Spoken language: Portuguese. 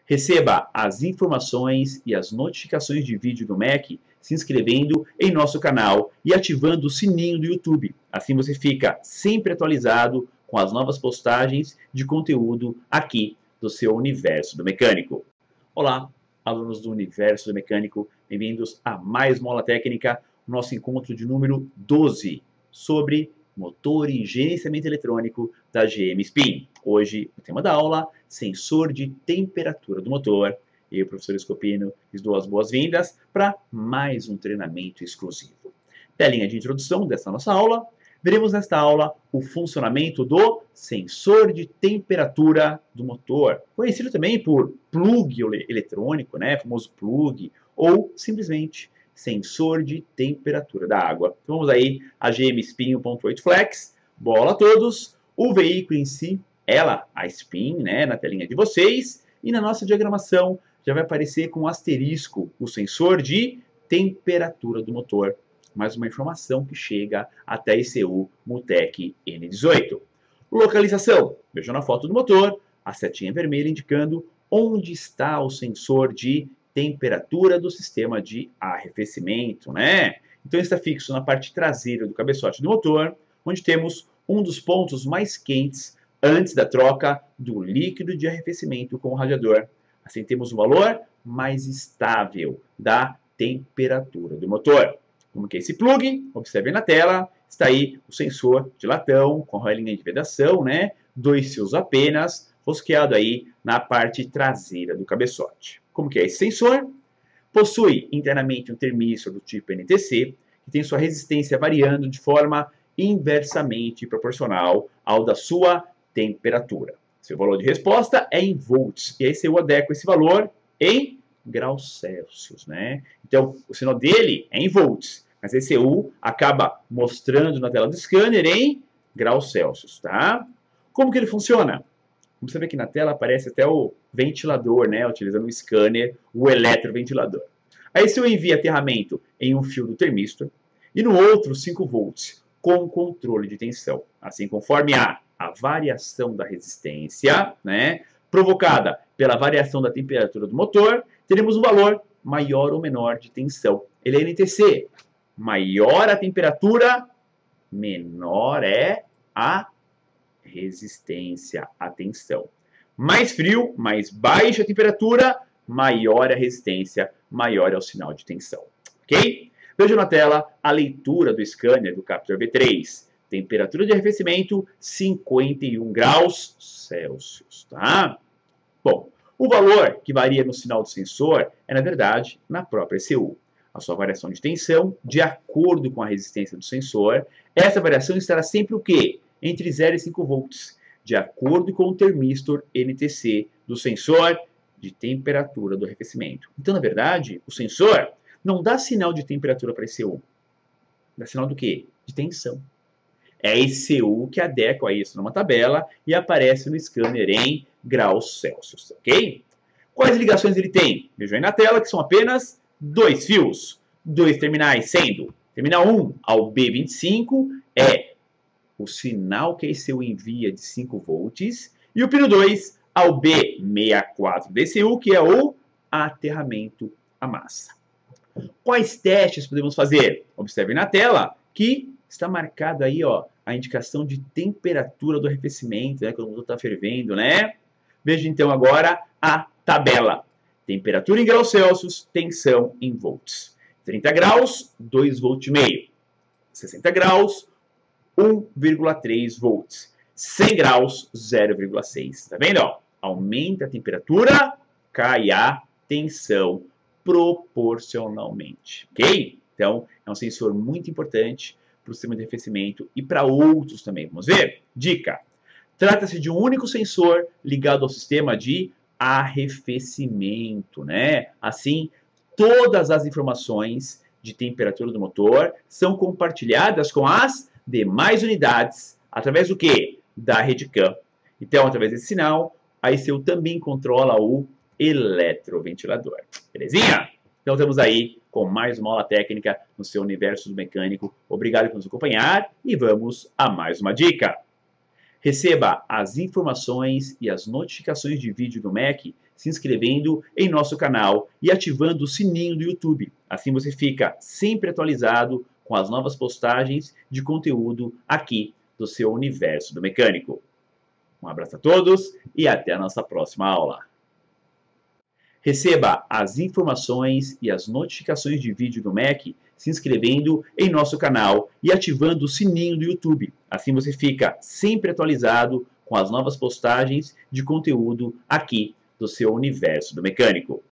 Receba as informações e as notificações de vídeo do MEC se inscrevendo em nosso canal e ativando o sininho do YouTube. Assim você fica sempre atualizado com as novas postagens de conteúdo aqui do seu Universo do Mecânico. Olá, alunos do Universo do Mecânico, bem-vindos a mais uma aula técnica, nosso encontro de número 12 sobre motor e gerenciamento eletrônico da GM Spin. Hoje, o tema da aula, sensor de temperatura do motor. Eu, professor Escopino, lhes dou as boas-vindas para mais um treinamento exclusivo. Telinha de introdução dessa nossa aula. Veremos nesta aula o funcionamento do sensor de temperatura do motor, conhecido também por plug eletrônico, né, famoso plug, ou simplesmente sensor de temperatura da água. Então vamos aí a GM Spin 1.8 Flex, bola a todos, o veículo em si, ela, a Spin, né, na telinha de vocês, e na nossa diagramação já vai aparecer com um asterisco o sensor de temperatura do motor. Mais uma informação que chega até a ECU Multec N18. Localização, vejam na foto do motor, a setinha vermelha indicando onde está o sensor de temperatura do sistema de arrefecimento, né? Então está fixo na parte traseira do cabeçote do motor, onde temos um dos pontos mais quentes antes da troca do líquido de arrefecimento com o radiador. Assim temos um valor mais estável da temperatura do motor. Como que é esse plug? Observe na tela, está aí o sensor de latão com roelinha de vedação, né? 2 fios apenas, rosqueado aí na parte traseira do cabeçote. Como que é esse sensor? Possui internamente um termistor do tipo NTC, que tem sua resistência variando de forma inversamente proporcional ao da sua temperatura. Seu valor de resposta é em volts, e aí eu adequo esse valor em graus Celsius, né? Então, o sinal dele é em volts, mas a ECU acaba mostrando na tela do scanner em graus Celsius, tá? Como que ele funciona? Como você vê aqui na tela, aparece até o ventilador, né? Utilizando o scanner, o eletroventilador. A ECU envia aterramento em um fio do termistor e no outro 5 volts, com controle de tensão. Assim, conforme a variação da resistência, né? Provocada pela variação da temperatura do motor, teremos um valor maior ou menor de tensão. Ele é NTC. Maior a temperatura, menor é a resistência à tensão. Mais frio, mais baixa a temperatura, maior a resistência, maior é o sinal de tensão. Ok? Veja na tela a leitura do scanner do Captor V3. Temperatura de arrefecimento, 51 graus Celsius. Tá? Bom, o valor que varia no sinal do sensor é, na verdade, na própria ECU. A sua variação de tensão, de acordo com a resistência do sensor, essa variação estará sempre o quê? Entre 0 e 5 volts, de acordo com o termistor NTC do sensor de temperatura do arrefecimento. Então, na verdade, o sensor não dá sinal de temperatura para a ECU. Dá sinal do quê? De tensão. É a ECU que adequa isso numa tabela e aparece no scanner em graus Celsius, ok? Quais ligações ele tem? Vejam aí na tela que são apenas 2 fios, 2 terminais, sendo terminal 1 ao B25 é o sinal que a ECU envia de 5 volts e o pino 2 ao B64 da ECU, que é o aterramento à massa. Quais testes podemos fazer? Observe na tela que está marcado aí, ó, a indicação de temperatura do arrefecimento, né, quando o motor está fervendo, né? Veja então agora a tabela. Temperatura em graus Celsius, tensão em volts. 30 graus, 2,5 volts. 60 graus, 1,3 volts. 100 graus, 0,6. Tá vendo? Ó? Aumenta a temperatura, cai a tensão proporcionalmente. Ok? Então, é um sensor muito importante para o sistema de arrefecimento e para outros também. Vamos ver? Dica. Trata-se de um único sensor ligado ao sistema de arrefecimento, né? Assim, todas as informações de temperatura do motor são compartilhadas com as demais unidades através do quê? Da rede CAN. Então, através desse sinal, a ECU também controla o eletroventilador. Belezinha? Então, estamos aí com mais uma aula técnica no seu Universo do Mecânico. Obrigado por nos acompanhar e vamos a mais uma dica. Receba as informações e as notificações de vídeo do MEC se inscrevendo em nosso canal e ativando o sininho do YouTube. Assim você fica sempre atualizado com as novas postagens de conteúdo aqui do seu universo do mecânico. Um abraço a todos e até a nossa próxima aula. Receba as informações e as notificações de vídeo do MEC se inscrevendo em nosso canal e ativando o sininho do YouTube. Assim você fica sempre atualizado com as novas postagens de conteúdo aqui do seu universo do mecânico.